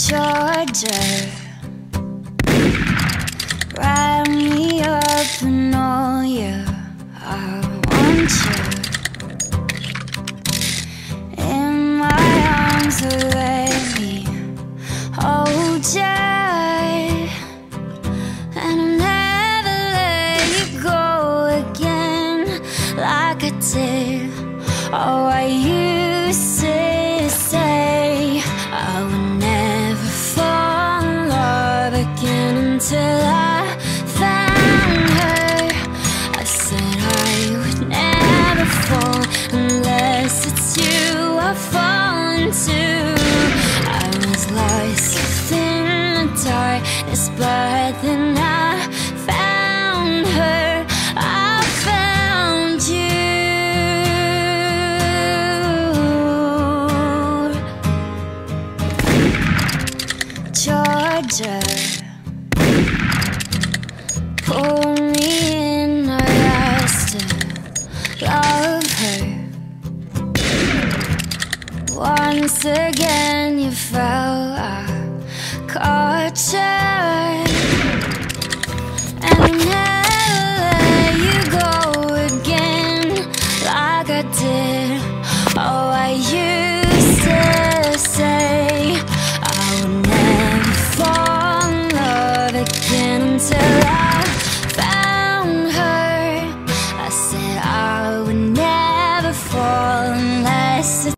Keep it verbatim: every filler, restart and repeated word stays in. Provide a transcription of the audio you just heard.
Georgia, wrap me up in all you. I want you in my arms, so let me hold you, and I'll never let you go again like I did. Oh, I used to say I would never fall in love again until I found her. I said I would never fall unless it's you I fall into. I was lost within the darkness, but then I found her. I found you. Georgia, pull me in, I still love her. Once again